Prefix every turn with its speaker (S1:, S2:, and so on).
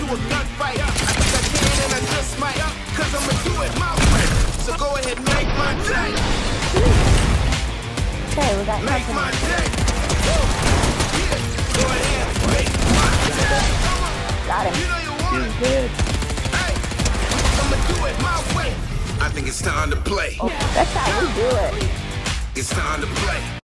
S1: a gunfight. I think I can and I just might, cause I'ma do it my way. So go ahead, make my day.
S2: Okay, we got
S1: Make my
S2: company.
S1: day. Yeah, go ahead, make my day.
S2: Got him.
S1: You know you want it.
S3: Good.
S1: Hey, I'ma do it my way. I think it's time to play.
S2: Oh, that's how we do it.
S1: It's time to play.